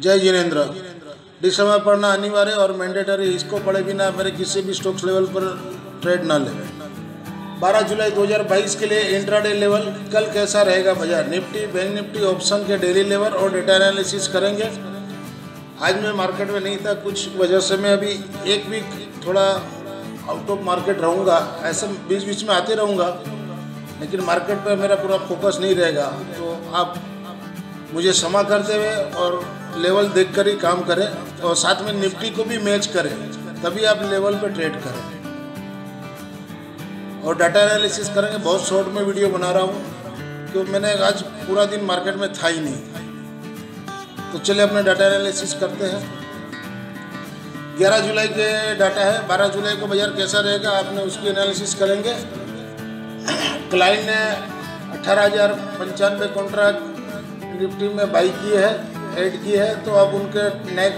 जय जिनेंद्र। डिस्क्लेमर पढ़ना अनिवार्य और मैंडेटरी, इसको पढ़े बिना मेरे किसी भी स्टॉक्स लेवल पर ट्रेड ना ले। 12 जुलाई 2022 के लिए इंट्राडे लेवल कल कैसा रहेगा बाजार। निफ्टी, बैंक निफ्टी, ऑप्शन के डेली लेवल और डेटा एनालिसिस करेंगे। आज मैं मार्केट में नहीं था, कुछ वजह से मैं अभी एक वीक थोड़ा आउट ऑफ मार्केट रहूँगा। ऐसे बीच बीच में आते रहूँगा, लेकिन मार्केट पर मेरा पूरा फोकस नहीं रहेगा। तो आप मुझे क्षमा करते हुए और लेवल देखकर ही काम करें, और साथ में निफ्टी को भी मैच करें, तभी आप लेवल पे ट्रेड करें। और डाटा एनालिसिस करेंगे। बहुत शॉर्ट में वीडियो बना रहा हूँ क्योंकि मैंने आज पूरा दिन मार्केट में था ही नहीं। तो चलिए अपने डाटा एनालिसिस करते हैं। 11 जुलाई के डाटा है, 12 जुलाई को बाजार कैसा रहेगा आपने उसकी एनालिसिस करेंगे। क्लाइंट ने 18,095 कॉन्ट्रैक्ट निफ्टी में बाई किए है, ऐड किए है, तो अब उनके नेट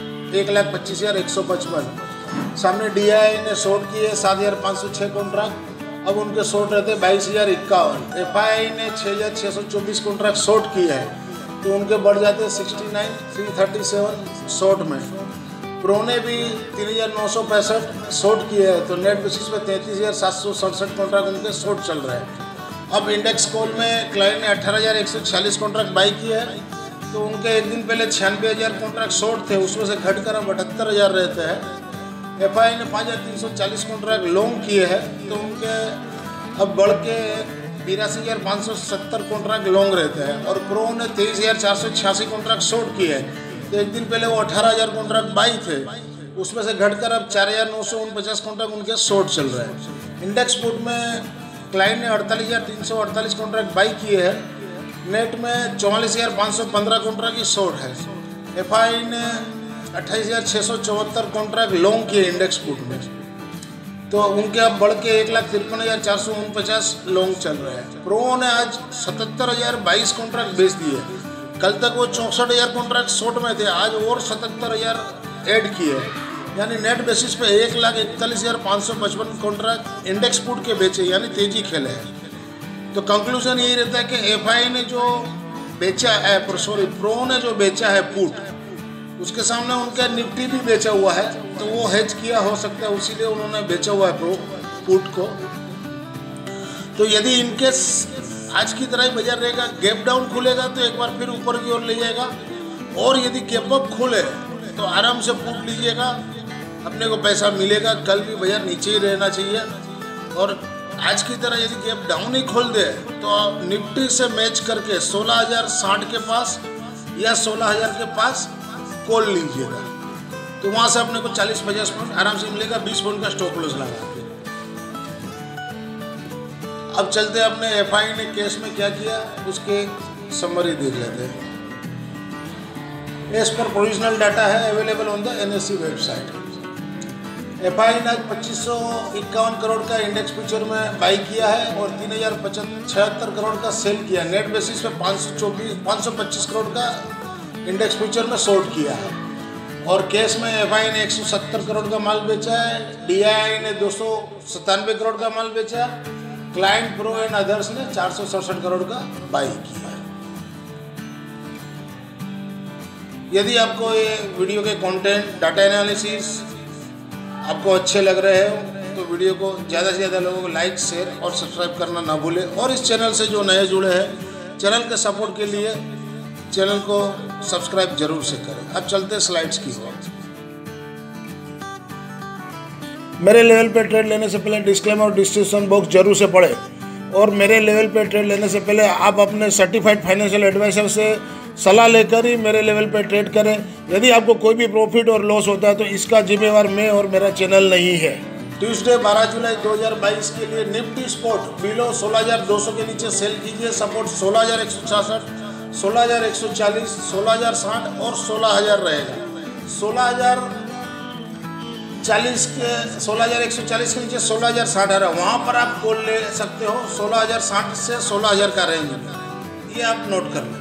1,25,155। सामने DI ने शॉर्ट किए 7,506 कॉन्ट्रैक्ट, अब उनके शॉर्ट रहते 22,051। FI ने 6,624 कॉन्ट्रैक्ट शॉर्ट किए हैं, तो उनके बढ़ जाते 69,337 शॉर्ट में। प्रो ने भी 3,965 शॉर्ट किए हैं, तो नेट बेसिस पे 33,767 कॉन्ट्रैक्ट उनके शॉर्ट चल रहे हैं। अब इंडेक्स कॉल में क्लाइंट ने 18,146 कॉन्ट्रैक्ट बाई किए हैं, तो उनके एक दिन पहले 96,000 कॉन्ट्रैक्ट शॉर्ट थे, उसमें से घटकर अब 78,000 रहते हैं। FI ने 5,340 कॉन्ट्रैक्ट लॉन्ग किए हैं, तो उनके अब बढ़ के 82,570 कॉन्ट्रैक्ट लॉन्ग रहते हैं। और प्रो ने 23,486 कॉन्ट्रैक्ट शॉर्ट किए हैं, तो एक दिन पहले वो 18,000 कॉन्ट्रैक्ट बाई थे, उसमें से घटकर अब 4,949 कॉन्ट्रैक्ट उनके शॉर्ट चल रहे हैं। इंडेक्स पुट में क्लाइंट ने 48,348 कॉन्ट्रैक्ट बाई किए हैं, नेट में 44,515 कॉन्ट्रैक्ट की शॉर्ट है। FI ने 28,674 कॉन्ट्रैक्ट लॉन्ग किए इंडेक्स पुट में, तो उनके अब बढ़ के 1,53,449 लॉन्ग चल रहे हैं। प्रो ने आज 77,022 कॉन्ट्रैक्ट बेच दिए। कल तक वो 64,000 कॉन्ट्रैक्ट शॉर्ट में थे, आज और 77,000 ऐड किए, यानी नेट बेसिस पे 1,41,555 कॉन्ट्रैक्ट इंडेक्स पुट के बेचे, यानी तेजी खेले हैं। तो कंक्लूजन यही रहता है कि FI ने जो बेचा है, प्रो ने जो बेचा है पुट, उसके सामने उनका निफ्टी भी बेचा हुआ है, तो वो हेज किया हो सकता है, उसीलिए उन्होंने बेचा हुआ है प्रो पुट को। तो यदि इनके आज की तरह ही बाजार रहेगा, गैप डाउन खुलेगा तो एक बार फिर ऊपर की ओर ले जाएगा, और यदि गैप अप खुले तो आराम से पुट लीजिएगा, अपने को पैसा मिलेगा। कल भी बाजार नीचे ही रहना चाहिए, और आज की तरह यदि गैप डाउन ही खोल दे तो निफ्टी से मैच करके 16,060 के पास या 16,000 के पास कॉल लीजिएगा, तो वहाँ से अपने को 40-50 पॉइंट आराम से मिलेगा, 20 पॉइंट का स्टॉप लॉस लगा के। अब चलते अपने FI ने केस में क्या किया उसके समरी देख लेते हैं। एज पर प्रोविजनल डाटा है available on the NSE website. FI ने 2,551 करोड़ का इंडेक्स फ्यूचर में बाई किया है और 3,076 करोड़ का सेल किया। नेट बेसिस पे 525 करोड़ का इंडेक्स फ्यूचर में शॉर्ट किया है। और कैश में FI ने 170 करोड़ का माल बेचा है, DI ने 297 करोड़ का माल बेचा, क्लाइंट, प्रो एंड अदर्स ने 467 करोड़ का बाई किया है। यदि आपको ये वीडियो के कंटेंट, डाटा एनालिसिस आपको अच्छे लग रहे हो तो वीडियो को ज़्यादा से ज़्यादा लोगों को लाइक, शेयर और सब्सक्राइब करना ना भूलें। और इस चैनल से जो नए जुड़े हैं, चैनल के सपोर्ट के लिए चैनल को सब्सक्राइब जरूर से करें। अब चलते हैं स्लाइड्स की ओर। मेरे लेवल पे ट्रेड लेने से पहले डिस्क्लेमर और डिस्क्रिप्शन बॉक्स जरूर से पढ़ें, और मेरे लेवल पे ट्रेड लेने से पहले आप अपने सर्टिफाइड फाइनेंशियल एडवाइजर से सलाह लेकर ही मेरे लेवल पे ट्रेड करें। यदि आपको कोई भी प्रॉफिट और लॉस होता है तो इसका जिम्मेवार मैं और मेरा चैनल नहीं है। ट्यूसडे 12 जुलाई 2022 के लिए निफ्टी स्पॉट बिलो 16,200 के नीचे सेल कीजिए। सपोर्ट 16,166, 16,140, 16,060 और 16,000 रहेगा। 16,140 के नीचे 16,060 है, वहाँ पर आप कॉल ले सकते हो। 16,060 से 16,000 का रेंज है, ये आप नोट कर लें।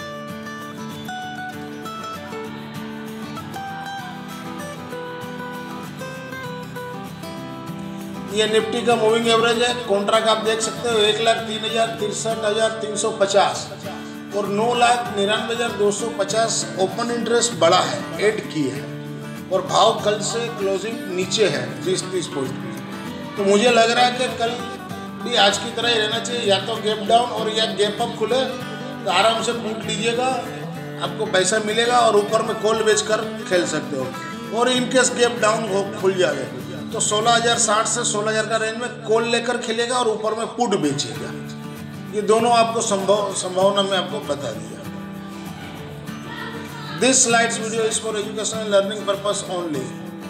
ये निफ्टी का मूविंग एवरेज है। कॉन्ट्रैक्ट आप देख सकते हो 1,03,63,350। और 9,99,250 ओपन इंटरेस्ट बढ़ा है, ऐड की है और भाव कल से क्लोजिंग नीचे है 30 पॉइंट। तो मुझे लग रहा है कि कल भी आज की तरह ही रहना चाहिए, या तो गैप डाउन और या गैप अप खुले तो आराम से पुट लीजिएगा, आपको पैसा मिलेगा और ऊपर में कॉल बेचकर खेल सकते हो। और इनकेस गैप डाउन खुल जाए तो 16,060 से 16,000 का रेंज में कॉल लेकर खेलेगा और ऊपर में पुट बेचेगा। ये दोनों आपको संभावना में आपको बता दिया। This slides video is for educational learning purpose only.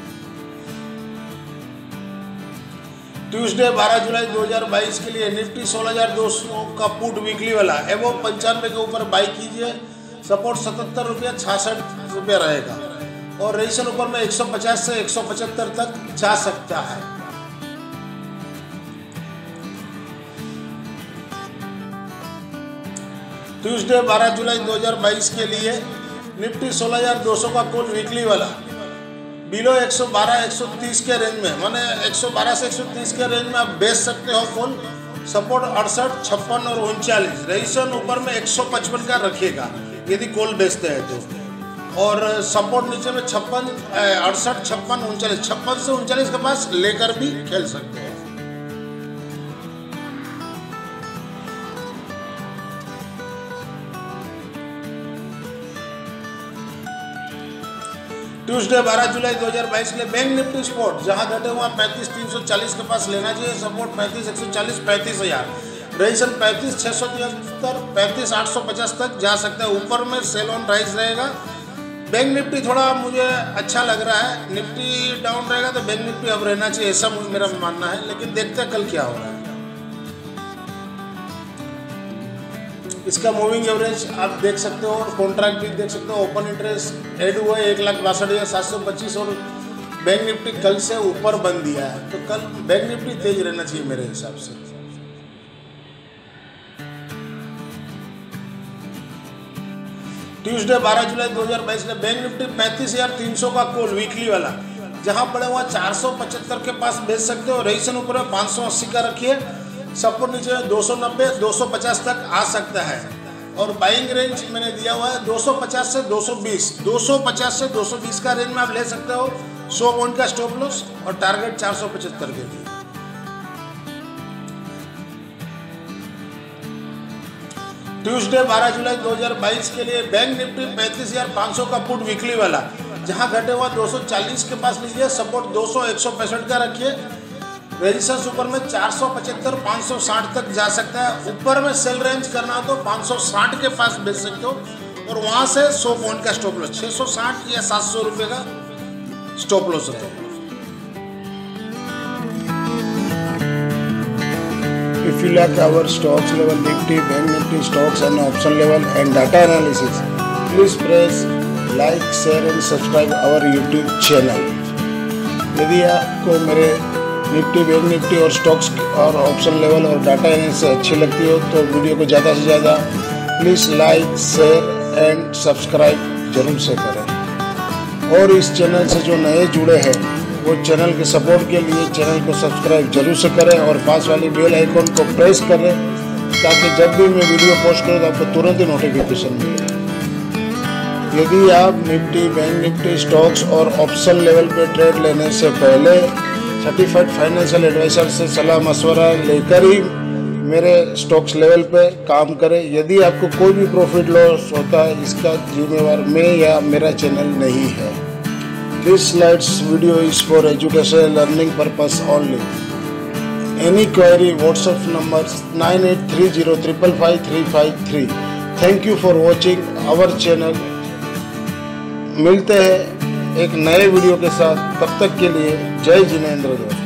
Tuesday 12 जुलाई 2022 के लिए निफ्टी 16,200 का पुट वीकली वाला एवो 95 के ऊपर बाई कीजिए, सपोर्ट 77 रुपया 66 रुपया रहेगा और रेजिस्टेंस ऊपर में 150 से 175 तक जा सकता है। ट्यूसडे 12 जुलाई 2022 के लिए निफ्टी 16,200 का कॉल वीकली वाला बिलो 112-130 के रेंज में, माने 112 से 130 के रेंज में आप बेच सकते हो कॉल। सपोर्ट 68, 56 और 39, रेजिस्टेंस ऊपर में 155 का रखिएगा यदि कॉल बेचते हैं तो, और सपोर्ट नीचे में 56, 68, 56, 39, 56 से 39 के पास लेकर भी खेल सकते हैं। ट्यूसडे 12 जुलाई 2022 के लिए बैंक निफ्टी स्पॉट जहां घटे हुआ 35,340 के पास लेना चाहिए, सपोर्ट 35,140, 35,000, रेजिस्टेंस 35,673, 35,850 तक जा सकता है। ऊपर में सेल ऑन राइज रहेगा। बैंक निफ्टी थोड़ा मुझे अच्छा लग रहा है, निफ्टी डाउन रहेगा तो बैंक निफ्टी अब रहना चाहिए, ऐसा मेरा मानना है, लेकिन देखते हैं कल क्या हो रहा है। इसका मूविंग एवरेज आप देख सकते हो और कॉन्ट्रैक्ट भी देख सकते हो। ओपन इंटरेस्ट ऐड हुआ है 1,62,725 और बैंक निफ्टी कल से ऊपर बन दिया है, तो कल बैंक निफ्टी तेज रहना चाहिए मेरे हिसाब से। ट्यूसडे 12 जुलाई 2022 में बैंक निफ्टी 35,300 का कॉल वीकली वाला जहां पड़े हुआ 475 के पास बेच सकते हो, रेजिस्टेंस ऊपर 580 का रखिए, सपोर्ट नीचे 290, 250 तक आ सकता है और बाइंग रेंज मैंने दिया हुआ है 250 से 220, 250 से 220 का रेंज में आप ले सकते हो, 100 पॉइंट का स्टॉप लॉस और टारगेट 475 के लिए। ट्यूसडे 12 जुलाई 2022 के लिए बैंक निफ्टी 35,500 का पुट वीकली वाला जहां घटे हुआ 240 के पास लीजिए, सपोर्ट 200, 165 का रखिए, रेजिस्टेंस ऊपर में 475, 560 तक जा सकता है। ऊपर में सेल रेंज करना हो तो 560 के पास बेच सकते हो और वहां से 100 पॉइंट का स्टॉप लॉस, 660 या 700 रुपये का स्टॉप लॉस रहेगा। If you like our stocks level Nifty, Bank Nifty, stocks and option level and data analysis, please press like, share and subscribe our YouTube channel. यदि आपको मेरे निफ्टी, बैंक निफ्टी और stocks और option level और data analysis अच्छी लगती हो तो वीडियो को ज़्यादा से ज़्यादा please like, share and subscribe जरूर से करें। और इस चैनल से जो नए जुड़े हैं वो चैनल के सपोर्ट के लिए चैनल को सब्सक्राइब जरूर से करें और पास वाली बेल आइकॉन को प्रेस करें ताकि जब भी मैं वीडियो पोस्ट करूँ तो आपको तुरंत ही नोटिफिकेशन मिले। यदि आप निफ्टी, बैंक निफ्टी, स्टॉक्स और ऑप्शन लेवल पे ट्रेड लेने से पहले सर्टिफाइड फाइनेंशियल एडवाइजर से सलाह मशवरा लेकर ही मेरे स्टॉक्स लेवल पे काम करें। यदि आपको कोई भी प्रॉफिट लॉस होता है इसका जिम्मेवार मैं या मेरा चैनल नहीं है। This slides video is for educational learning purpose only. Any query WhatsApp number 9830555353। Thank you for watching our channel. मिलते हैं एक नए वीडियो के साथ, तब तक के लिए जय जिनेंद्र।